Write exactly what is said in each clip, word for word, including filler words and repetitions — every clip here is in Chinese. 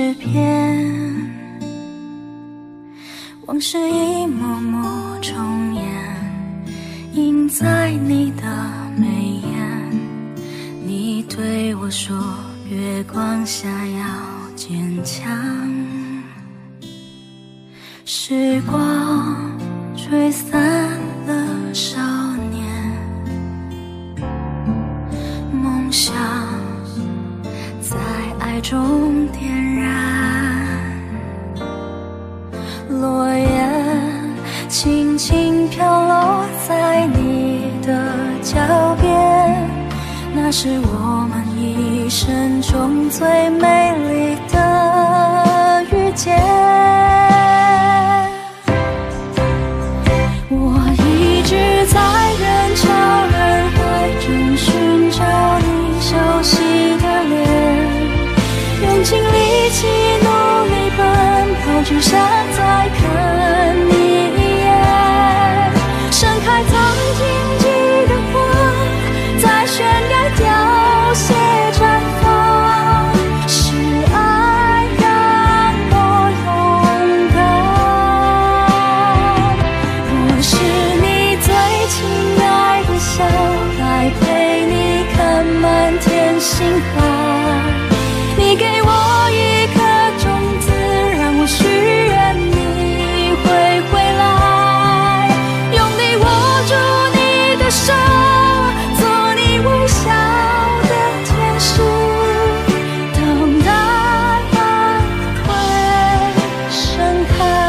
诗篇，往事一幕幕重演，印在你的眉眼。你对我说，月光下要坚强。时光吹散了少年，梦想在爱中点燃，落叶轻轻飘落在你的脚边，那是我们一生中最美丽的遇见。我一直在人潮人海中寻找你熟悉的脸，用尽力气努力奔跑，只想再看你一眼。盛开藏荆棘的花，在悬崖凋谢绽放，是爱让我勇敢。我是你最亲爱的小孩，陪你看满天星海。你给我一颗种子，让我许愿你会回来，用力握住你的手，做你微笑的天使，等待爱会盛开。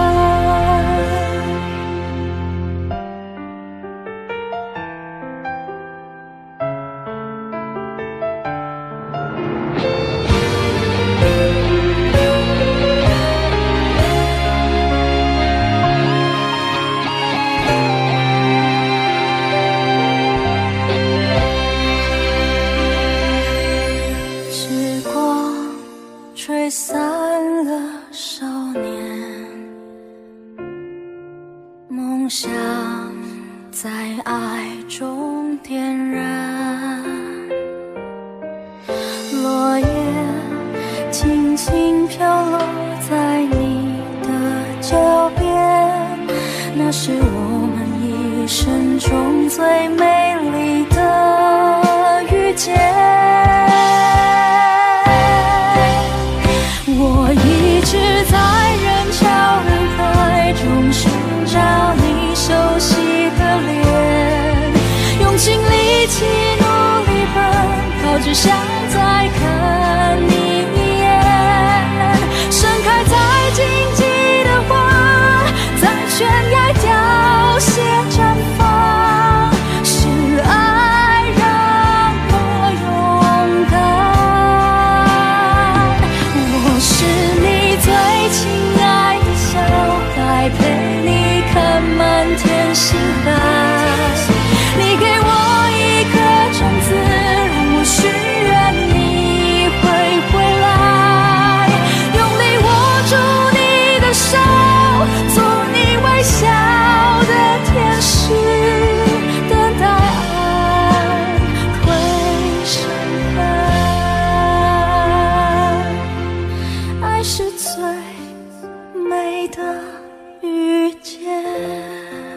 时光吹散了少年，梦想在爱中点燃，落叶轻轻飘落在你的脚边，那是我们一生中最美丽的遇见。我一直在人潮人海中寻找你熟悉的脸，用尽力气努力奔跑，只想再看你一眼。盛开在荆棘的花，在悬崖凋谢绽放，是爱让我勇敢。我是你最亲爱的小孩，陪你看满天星海。你给我一颗种子，让我许愿你会回来，用力握住你的手，做你微笑的天使，等待爱会盛开。爱是最美的遇见。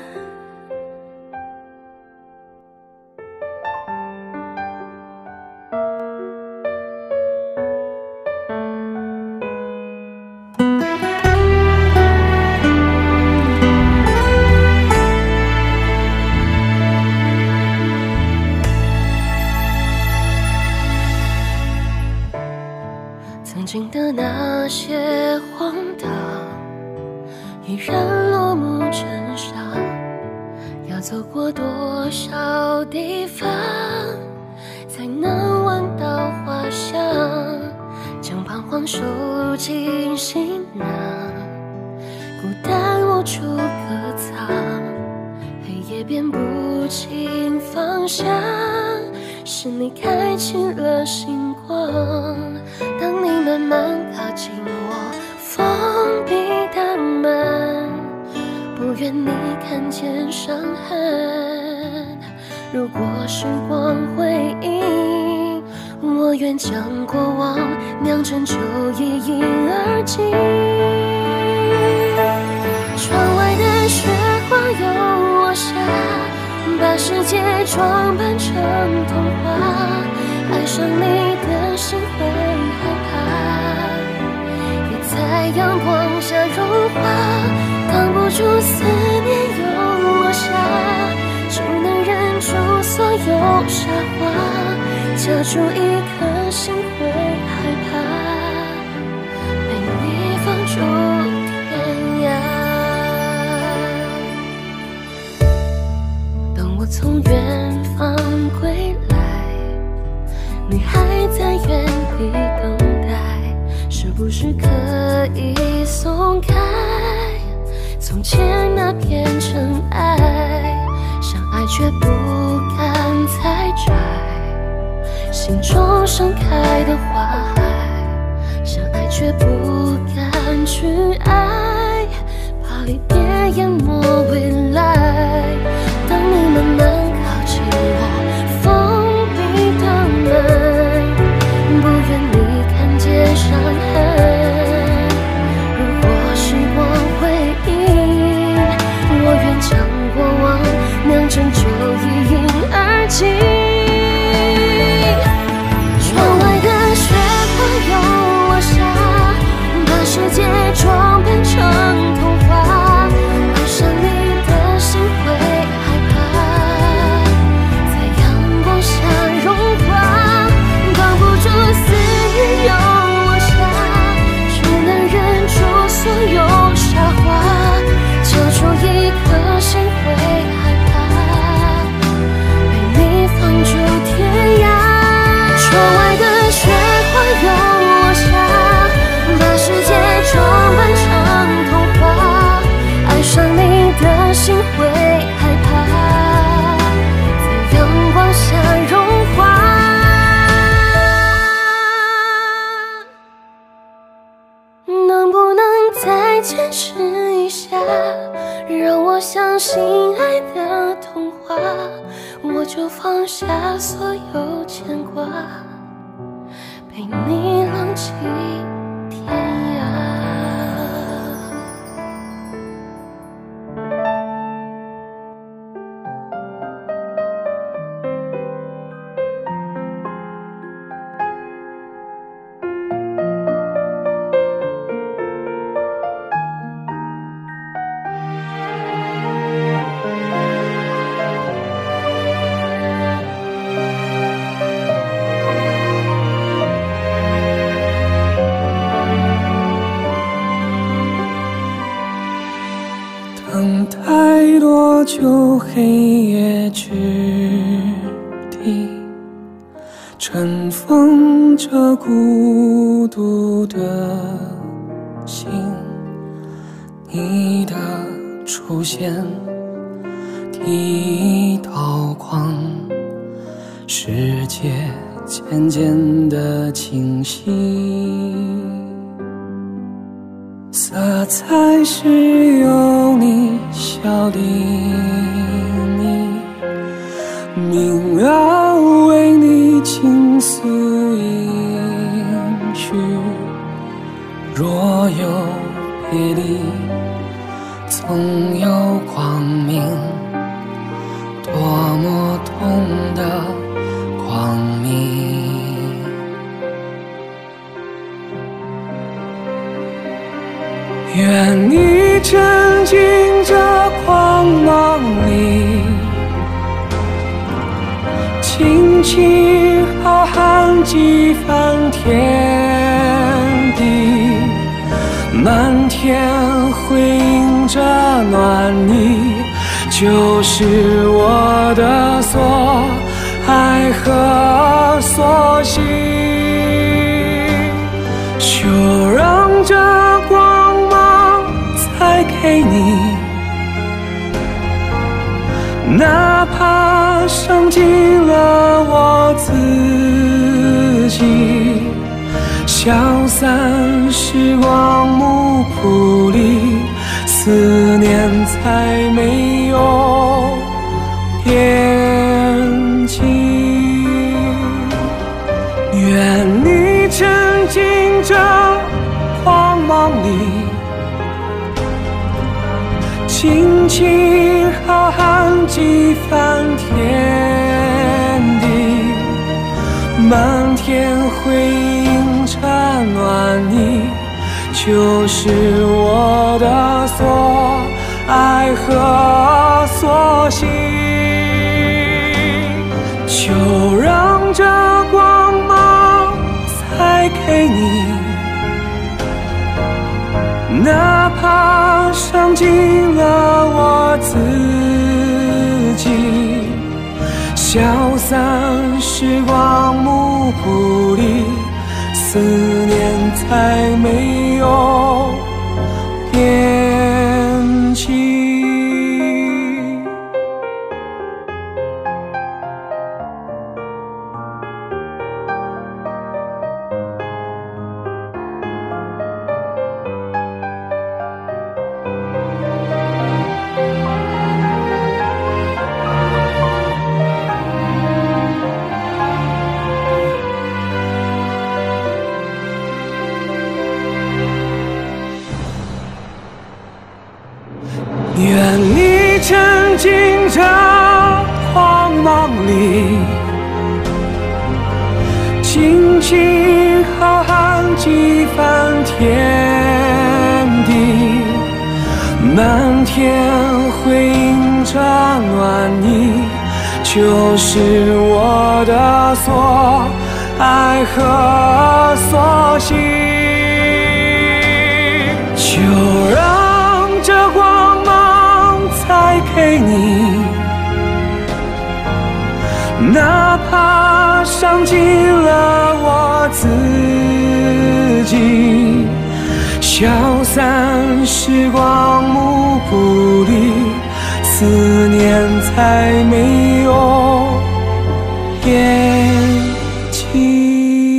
曾经的那些荒唐，依然落幕成沙。要走过多少地方，才能闻到花香？将彷徨收进行囊，孤单无处可藏，黑夜辨不清方向。是你开启了星光，当你慢慢靠近我，封闭的门，不愿你看见伤痕。如果时光回应， 我愿将过往酿成酒，一饮而尽。窗外的雪花由我下，把世界装扮成童话。爱上你的心会害怕，也在阳光下融化，挡不住思念由我下，只能忍住所有傻话，夹住一颗心会害怕，被你放逐天涯。当我从远方归来，你还在原地等待，是不是可以松开从前那片尘埃？相爱却不敢采摘，心中盛开的花海，相爱却不敢去爱，怕离别淹没未来。当你慢慢靠近我封闭的门，不愿你看见伤痕。如果时光回忆，我愿将过往酿成酒，一饮而尽。窗外的雪花由我下，把世界装扮成童话。爱上你的心会害怕，在阳光下融化，挡不住思念由我下，只能忍住所有傻话，交出一颗心会害怕，被你放逐天涯。窗外的雪花由我下，把世界装扮成童话。爱上你的心会害怕，在阳光下融化。能不能再坚持一下，让我相信爱的童话，我就放下所有牵挂，陪你浪迹天涯。 等待多久，黑夜之地，尘封着孤独的心。你的出现，第一道光，世界渐渐的清晰。色彩是有你笑的你，明暗为你倾诉应许。若有别离，总有光明，多么痛的光明。愿你沉浸这光芒里，轻轻浩瀚几番天地，满天辉映着暖意，就是我的所爱和所喜。就让这光再给你，哪怕伤尽了我自己，消散时光幕布里，思念才没有边际。 尽情浩瀚几番天地，漫天灰映着暖意，就是我的所爱和所喜。就让这光芒再给你，哪怕伤尽了我自己，消散时光幕布里，思念才没有边际。愿你沉浸这光芒里，尽情浩瀚几番天地，漫天辉映着暖意，就是我的所爱和所喜。就让这光芒再给你，哪怕伤尽了我自己，消散时光幕布里，思念才没有边际。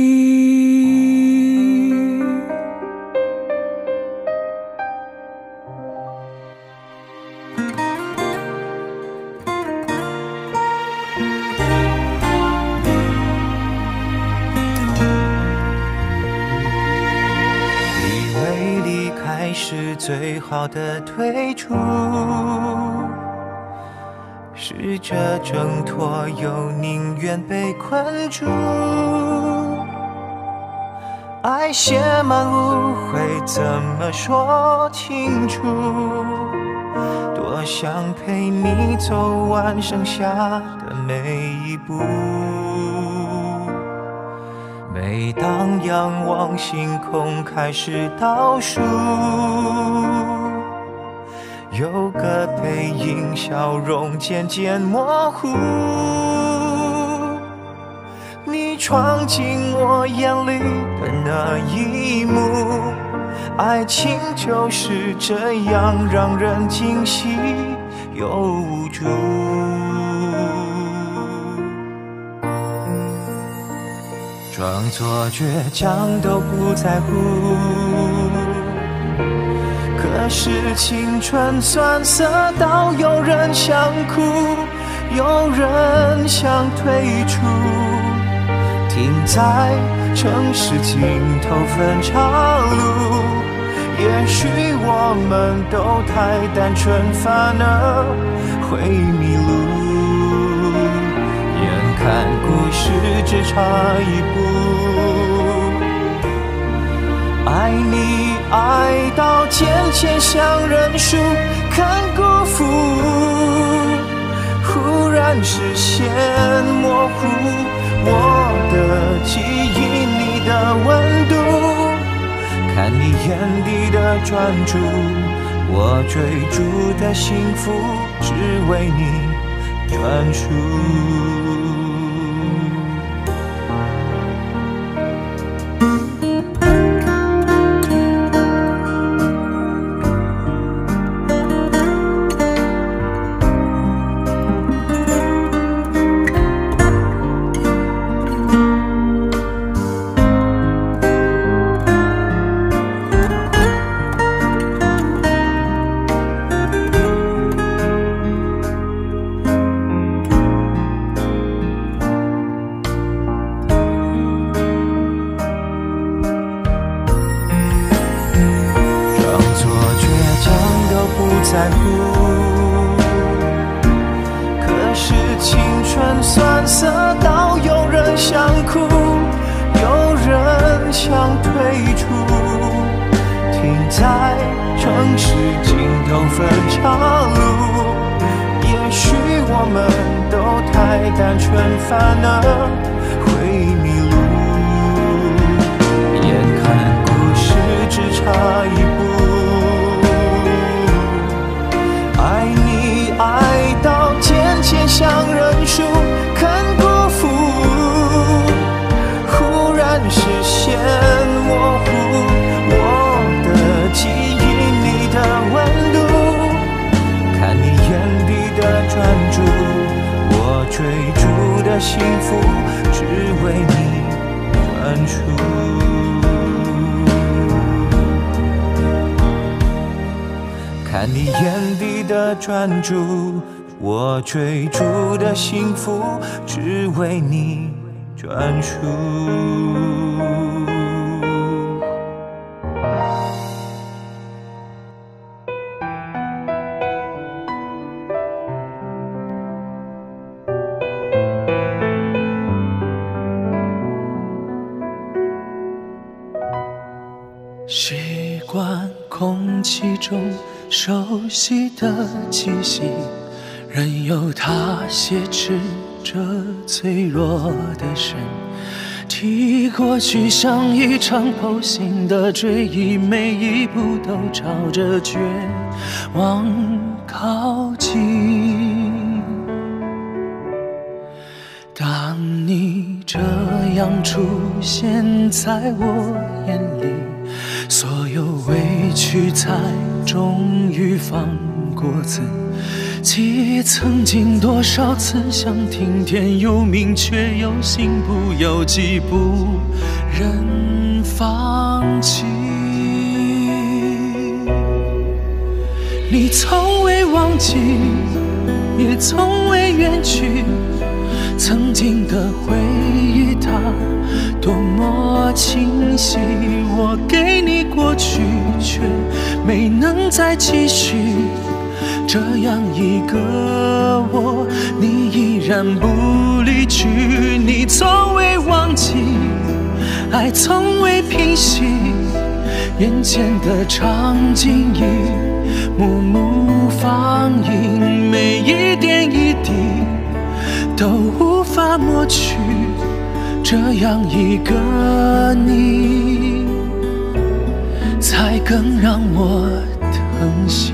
是最好的退出，试着挣脱，又宁愿被困住。爱写满误会，怎么说清楚？多想陪你走完剩下的每一步。每当仰望星空开始倒数，有个背影，笑容渐渐模糊。你闯进我眼里的那一幕，爱情就是这样让人惊喜又无助。装作倔强都不在乎，可是青春酸涩到有人想哭，有人想退出，停在城市尽头分岔路。也许我们都太单纯，反而会迷路。看故事只差一步，爱你爱到渐渐像认输，看辜负，忽然视线模糊，我的记忆你的温度，看你眼底的专注，我追逐的幸福只为你专属。 在乎。可是青春酸涩到有人想哭，有人想退出，停在城市尽头分岔路。也许我们都太单纯，反而会迷路。眼看故事只差一步，爱你爱到渐渐像认输，肯辜负，忽然视线模糊，我的记忆你的温度，看你眼底的专注，我追逐的幸福只为你专属。看你眼底的专注，我追逐的幸福只为你专属。 习惯空气中熟悉的气息，任由它挟持着脆弱的身体，过去像一场剖心的追忆，每一步都朝着绝望靠近。当你这样出现在我眼里，所有委屈才终于放过自己。曾经多少次想听天由命，却有心不由己，不忍放弃。你从未忘记，也从未远去，曾经的回忆它多么清晰，我给你过去，却没能再继续。这样一个我，你依然不离去。你从未忘记，爱从未平息，眼前的场景一幕幕放映，每一点一滴都无法抹去。这样一个你，才更让我疼惜。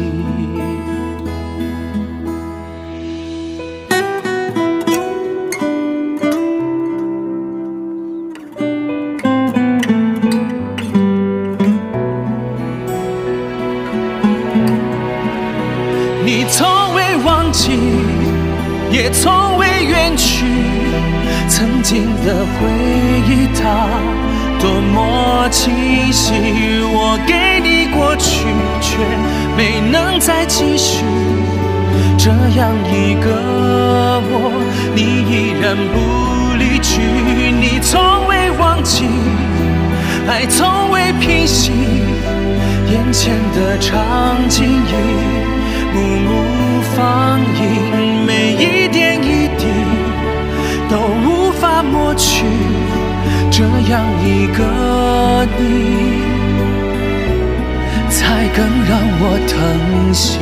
你从未忘记，也从未远去，曾经的回忆它多么清晰，我给你过去，却没能再继续。这样一个我，你依然不离去。你从未忘记，爱从未平息，眼前的场景一幕幕放映，每一点一滴都无法抹去。这样一个你，才更让我疼惜。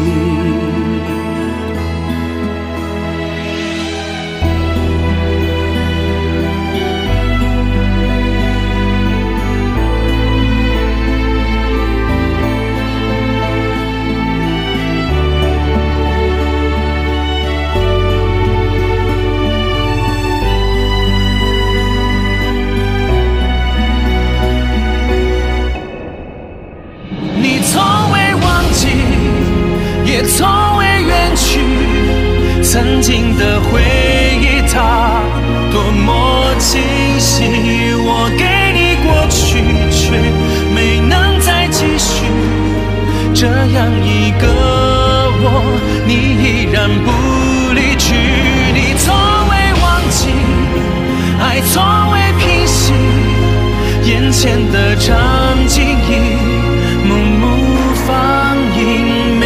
从未远去，曾经的回忆它多么清晰，我给你过去，却没能再继续。这样一个我，你依然不离去。你从未忘记，爱从未平息，眼前的场景一幕幕放映。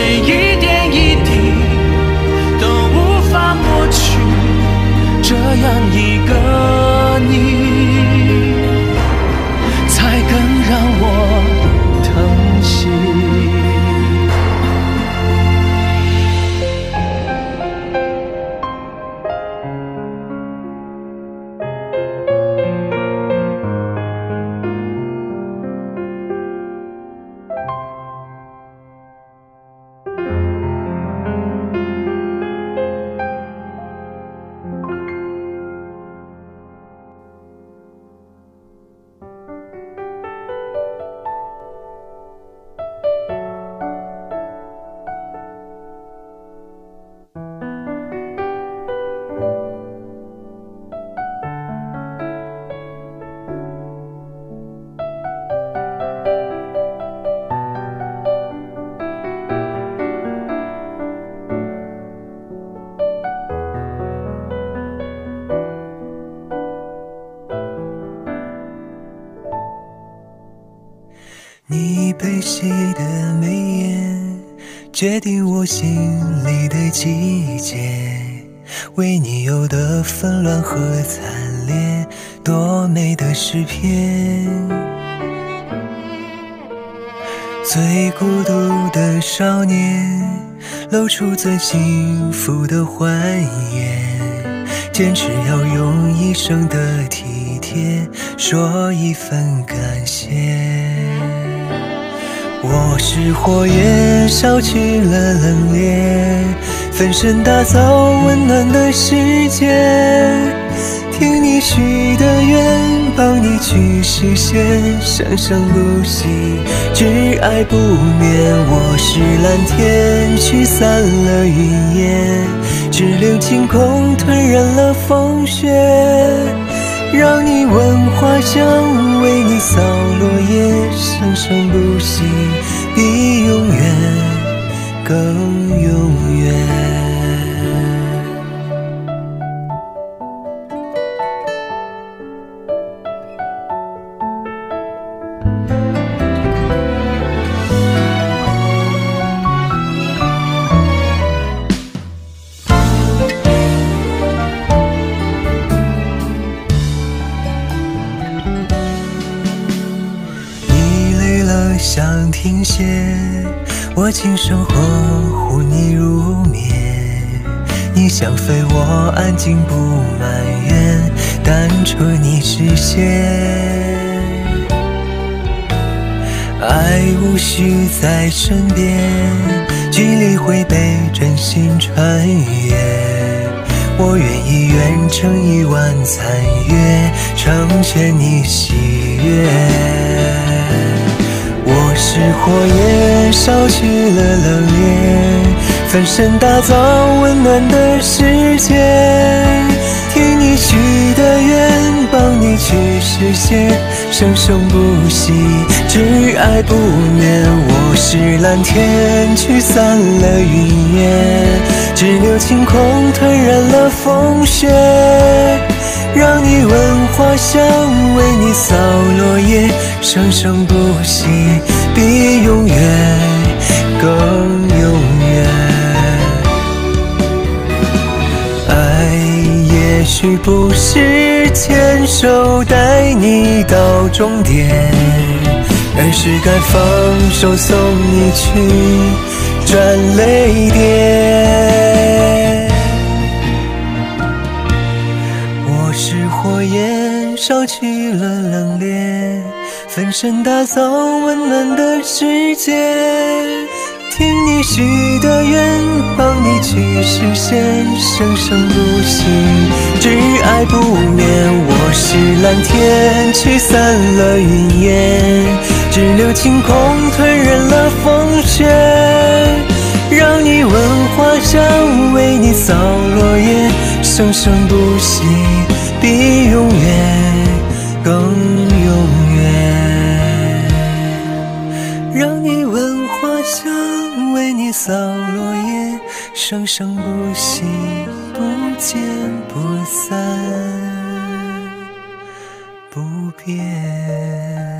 眉眼，决定我心里的季节。为你有的纷乱和惨烈，多美的诗篇。最孤独的少年，露出最幸福的欢颜，坚持要用一生的体贴说一份感谢。我是火焰，烧去了冷冽，分身打造温暖的世界。听你许的愿，帮你去实现，生生不息，挚爱不灭。我是蓝天，驱散了云烟，只留晴空，吞染了风雪。让你闻花香，为你扫落叶，生生不息，比永远更永远。想停歇，我轻声呵护你入眠。你想飞，我安静不埋怨，单车你实现。爱无需在身边，距离会被真心穿越。我愿意远程一万残月，成全你喜悦。我是火焰，烧去了冷冽，分身打造温暖的世界。听你许的愿，帮你去实现，生生不息，挚爱不灭。我是蓝天，驱散了云烟，只留晴空，吞染了风雪。让你闻花香，为你扫落叶，生生不息，比永远更永远。爱也许不是牵手带你到终点，而是该放手送你去转泪点。我是火焰，烧去了冷冽，分身打造温暖的世界。听你许的愿，帮你去实现，生生不息，挚爱不灭。我是蓝天，驱散了云烟，只留晴空，吞染了风雪。让你闻花香，为你扫落叶，生生不息，比永远更永远。让你闻花香，为你扫落叶，生生不息，不见不散，不变。